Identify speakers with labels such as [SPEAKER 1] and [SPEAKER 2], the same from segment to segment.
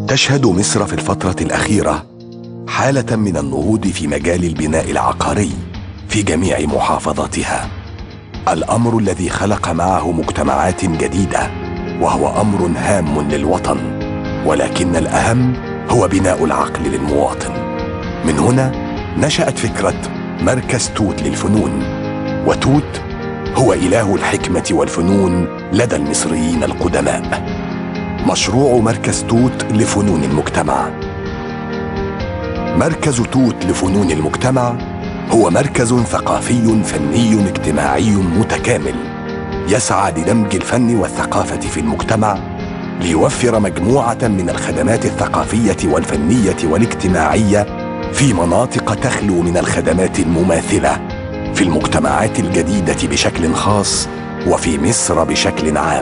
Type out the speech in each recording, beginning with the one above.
[SPEAKER 1] تشهد مصر في الفترة الأخيرة حالة من النهوض في مجال البناء العقاري في جميع محافظاتها، الأمر الذي خلق معه مجتمعات جديدة، وهو أمر هام للوطن، ولكن الأهم هو بناء العقل للمواطن. من هنا نشأت فكرة مركز توت للفنون، وتوت هو إله الحكمة والفنون لدى المصريين القدماء. مشروع مركز توت لفنون المجتمع. مركز توت لفنون المجتمع هو مركز ثقافي فني اجتماعي متكامل يسعى لدمج الفن والثقافة في المجتمع ليوفر مجموعة من الخدمات الثقافية والفنية والاجتماعية في مناطق تخلو من الخدمات المماثلة في المجتمعات الجديدة بشكل خاص وفي مصر بشكل عام.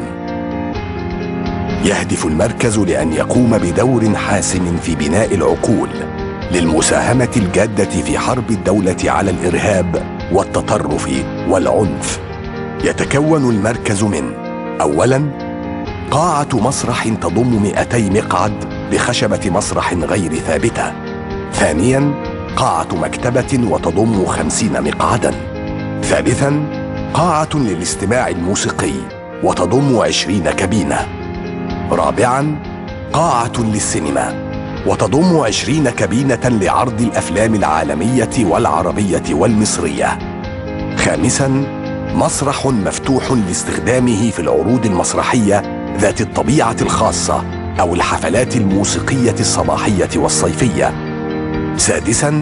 [SPEAKER 1] يهدف المركز لأن يقوم بدور حاسم في بناء العقول للمساهمة الجادة في حرب الدولة على الإرهاب والتطرف والعنف. يتكون المركز من: أولاً، قاعة مسرح تضم 200 مقعد بخشبة مسرح غير ثابتة. ثانياً، قاعة مكتبة وتضم 50 مقعداً. ثالثاً، قاعة للاستماع الموسيقي وتضم 20 كابينة. رابعاً، قاعة للسينما وتضم 20 كابينة لعرض الأفلام العالمية والعربية والمصرية. خامساً، مسرح مفتوح لاستخدامه في العروض المسرحية ذات الطبيعة الخاصة أو الحفلات الموسيقية الصباحية والصيفية. سادساً،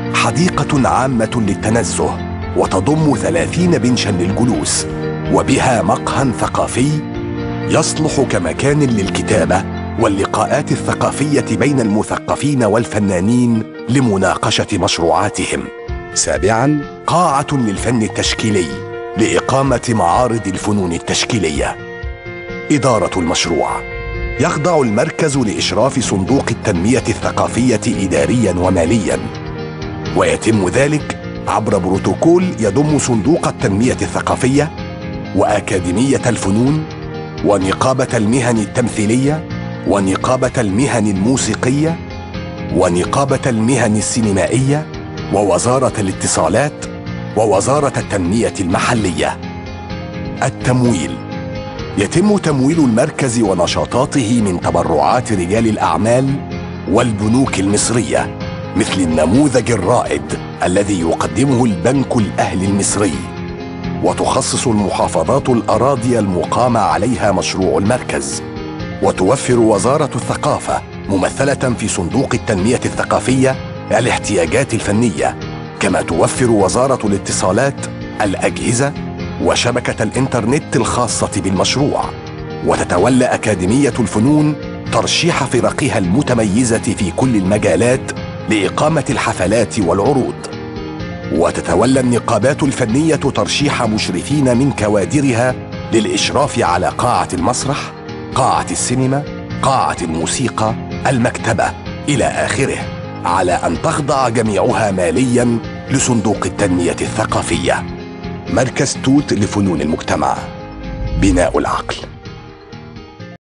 [SPEAKER 1] حديقة عامة للتنزه وتضم 30 بنشاً للجلوس وبها مقهى ثقافي يصلح كمكان للكتابة واللقاءات الثقافية بين المثقفين والفنانين لمناقشة مشروعاتهم. سابعاً، قاعة للفن التشكيلي لإقامة معارض الفنون التشكيلية. إدارة المشروع: يخضع المركز لإشراف صندوق التنمية الثقافية إدارياً ومالياً، ويتم ذلك عبر بروتوكول يضم صندوق التنمية الثقافية وأكاديمية الفنون ونقابة المهن التمثيلية ونقابة المهن الموسيقية ونقابة المهن السينمائية ووزارة الاتصالات ووزارة التنمية المحلية. التمويل: يتم تمويل المركز ونشاطاته من تبرعات رجال الأعمال والبنوك المصرية، مثل النموذج الرائد الذي يقدمه البنك الأهلي المصري. وتخصص المحافظات الأراضي المقام عليها مشروع المركز، وتوفر وزارة الثقافة ممثلة في صندوق التنمية الثقافية الاحتياجات الفنية، كما توفر وزارة الاتصالات الأجهزة وشبكة الإنترنت الخاصة بالمشروع. وتتولى أكاديمية الفنون ترشيح فرقها المتميزة في كل المجالات لإقامة الحفلات والعروض. وتتولى النقابات الفنية ترشيح مشرفين من كوادرها للإشراف على قاعة المسرح، قاعة السينما، قاعة الموسيقى، المكتبة إلى آخره، على أن تخضع جميعها مالياً لصندوق التنمية الثقافية. مركز توت لفنون المجتمع. بناء العقل.